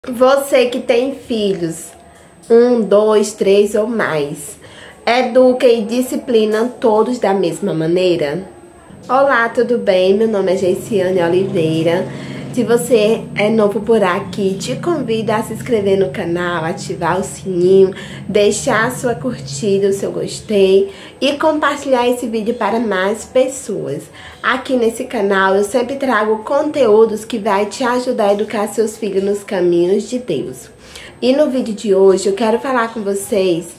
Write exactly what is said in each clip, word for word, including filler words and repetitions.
Você que tem filhos, um, dois, três ou mais, educa e disciplina todos da mesma maneira? Olá, tudo bem? Meu nome é Geiciane Oliveira. Se você é novo por aqui, te convido a se inscrever no canal, ativar o sininho, deixar a sua curtida, o seu gostei e compartilhar esse vídeo para mais pessoas. Aqui nesse canal eu sempre trago conteúdos que vai te ajudar a educar seus filhos nos caminhos de Deus. E no vídeo de hoje eu quero falar com vocês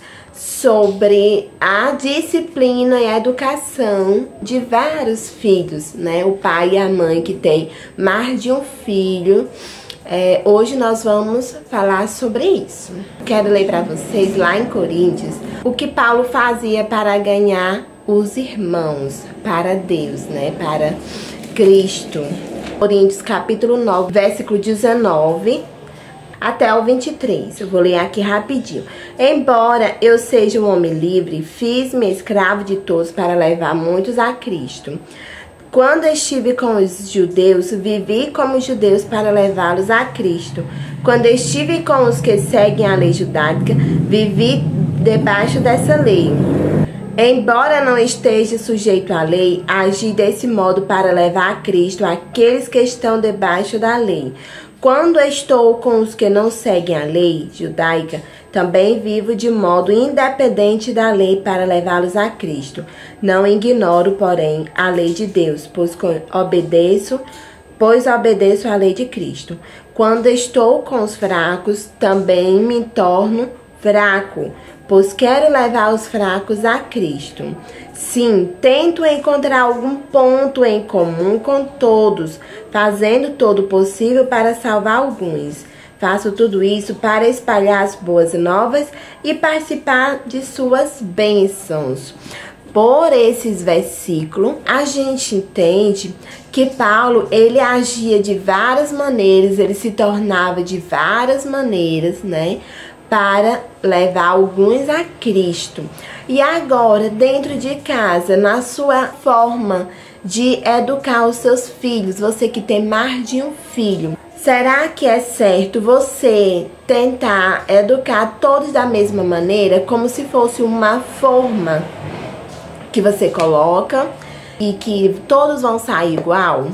sobre a disciplina e a educação de vários filhos, né? O pai e a mãe que tem mais de um filho. É, hoje nós vamos falar sobre isso. Quero ler para vocês lá em Coríntios o que Paulo fazia para ganhar os irmãos para Deus, né? Para Cristo. Coríntios capítulo nove, versículo dezenove até o vinte e três, eu vou ler aqui rapidinho. Embora eu seja um homem livre, fiz-me escravo de todos para levar muitos a Cristo. Quando estive com os judeus, vivi como judeus para levá-los a Cristo. Quando estive com os que seguem a lei judaica, vivi debaixo dessa lei. Embora não esteja sujeito à lei, agi desse modo para levar a Cristo aqueles que estão debaixo da lei. Quando estou com os que não seguem a lei judaica, também vivo de modo independente da lei para levá-los a Cristo. Não ignoro, porém, a lei de Deus, pois obedeço, pois obedeço à lei de Cristo. Quando estou com os fracos, também me torno fraco, pois quero levar os fracos a Cristo. Sim, tento encontrar algum ponto em comum com todos, fazendo todo o possível para salvar alguns. Faço tudo isso para espalhar as boas novas e participar de suas bênçãos. Por esses versículos, a gente entende que Paulo, ele agia de várias maneiras, ele se tornava de várias maneiras, né? Para levar alguns a Cristo. E agora, dentro de casa, na sua forma de educar os seus filhos, você que tem mais de um filho, será que é certo você tentar educar todos da mesma maneira, como se fosse uma forma que você coloca e que todos vão sair igual?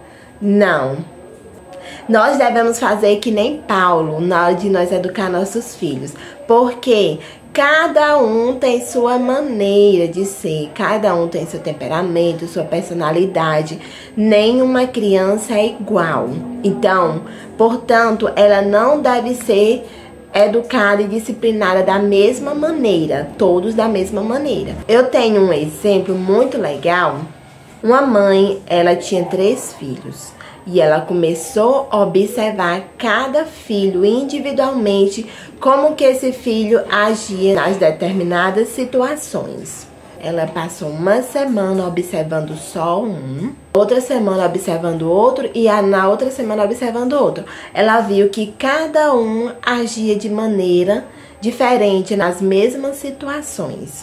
Não. Nós devemos fazer que nem Paulo na hora de nós educar nossos filhos, porque cada um tem sua maneira de ser, cada um tem seu temperamento, sua personalidade, nenhuma criança é igual. Então, portanto, ela não deve ser educada e disciplinada da mesma maneira, todos da mesma maneira. Eu tenho um exemplo muito legal. Uma mãe, ela tinha três filhos. E ela começou a observar cada filho individualmente, como que esse filho agia nas determinadas situações. Ela passou uma semana observando só um, outra semana observando outro e na outra semana observando outro. Ela viu que cada um agia de maneira diferente nas mesmas situações.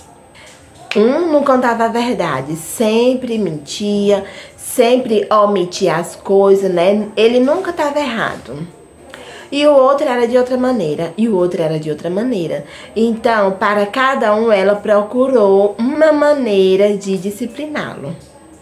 Um não contava a verdade, sempre mentia, sempre omitia as coisas, né? Ele nunca estava errado. E o outro era de outra maneira, e o outro era de outra maneira. Então, para cada um, ela procurou uma maneira de discipliná-lo.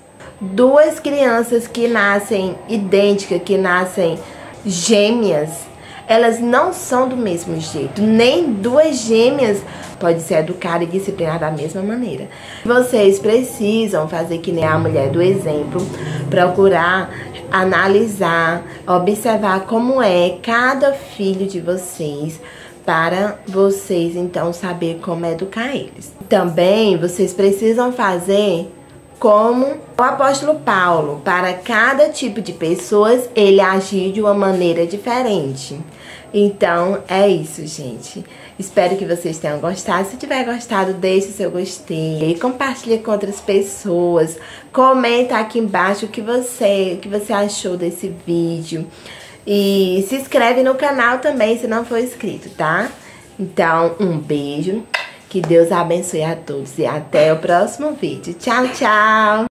Duas crianças que nascem idênticas, que nascem gêmeas, elas não são do mesmo jeito. Nem duas gêmeas pode ser educada e disciplinada da mesma maneira. Vocês precisam fazer que nem a mulher do exemplo, procurar analisar, observar como é cada filho de vocês, para vocês então saber como educar eles. Também vocês precisam fazer como o apóstolo Paulo, para cada tipo de pessoas ele agir de uma maneira diferente. Então é isso, gente. Espero que vocês tenham gostado. Se tiver gostado, deixe o seu gostei, compartilhe com outras pessoas, comenta aqui embaixo o que você, o que você achou desse vídeo e se inscreve no canal também se não for inscrito, tá? Então um beijo, que Deus abençoe a todos e até o próximo vídeo. Tchau, tchau!